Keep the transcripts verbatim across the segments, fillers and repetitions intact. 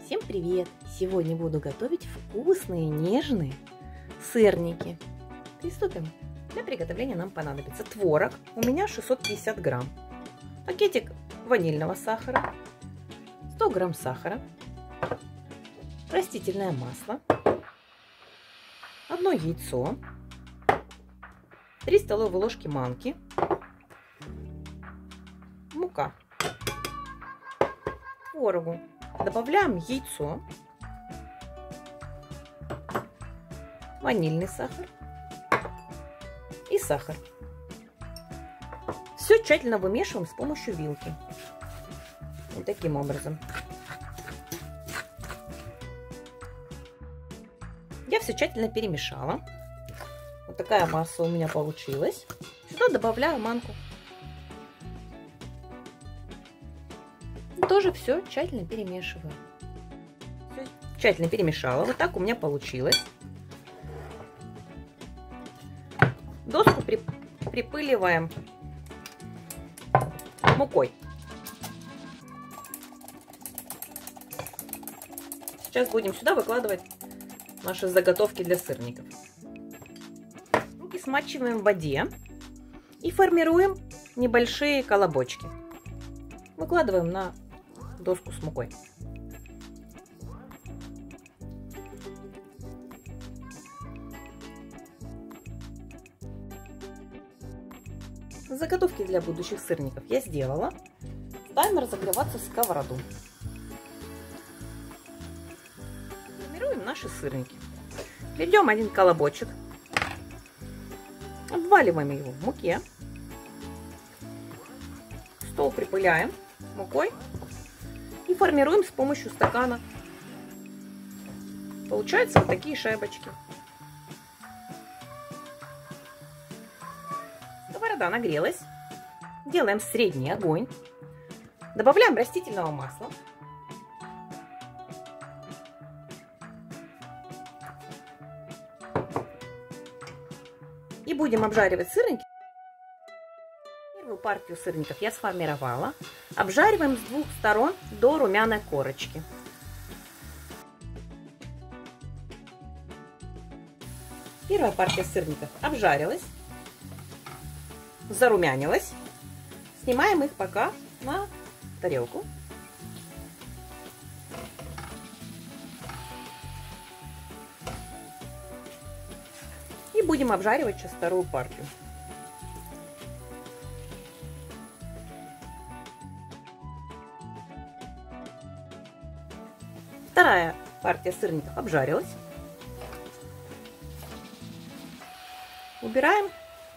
Всем привет! Сегодня буду готовить вкусные, нежные сырники. Приступим. Для приготовления нам понадобится творог. У меня шестьсот пятьдесят грамм. Пакетик ванильного сахара. сто грамм сахара. Растительное масло. Одно яйцо. три столовые ложки манки. Мука. К творогу добавляем яйцо, ванильный сахар и сахар. Все тщательно вымешиваем с помощью вилки. Вот таким образом. Я все тщательно перемешала. Вот такая масса у меня получилась. Сюда добавляю манку. Тоже все тщательно перемешиваю. Все тщательно перемешала. Вот так у меня получилось. Доску при, припыливаем мукой. Сейчас будем сюда выкладывать наши заготовки для сырников. Руки смачиваем в воде и формируем небольшие колобочки. Выкладываем на доску с мукой. Заготовки для будущих сырников я сделала. Ставим разогреваться сковороду. Формируем наши сырники. Берем один колобочек, обваливаем его в муке, стол припыляем мукой и формируем с помощью стакана. Получаются вот такие шайбочки. Сковорода нагрелась. Делаем средний огонь. Добавляем растительного масла. И будем обжаривать сырники. Первую партию сырников я сформировала. Обжариваем с двух сторон до румяной корочки. Первая партия сырников обжарилась, зарумянилась. Снимаем их пока на тарелку. И будем обжаривать сейчас вторую партию. Вторая партия сырников обжарилась. Убираем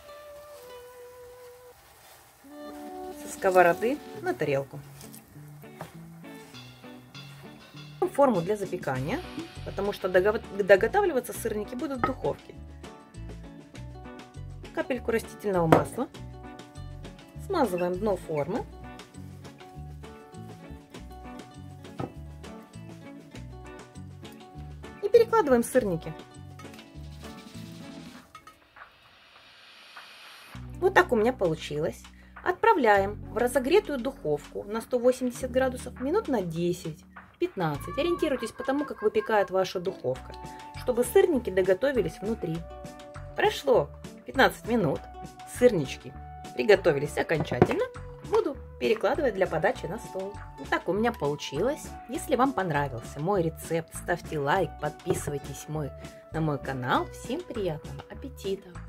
со сковороды на тарелку. Форму для запекания, потому что доготавливаться сырники будут в духовке. Капельку растительного масла. Смазываем дно формы. Перекладываем сырники. Вот так у меня получилось. Отправляем в разогретую духовку на сто восемьдесят градусов минут на десять-пятнадцать. Ориентируйтесь по тому, как выпекает ваша духовка, чтобы сырники доготовились внутри. Прошло пятнадцать минут. Сырнички приготовились окончательно. Буду перекладывать для подачи на стол. Вот так у меня получилось. Если вам понравился мой рецепт, ставьте лайк, подписывайтесь мой, на мой канал. Всем приятного аппетита!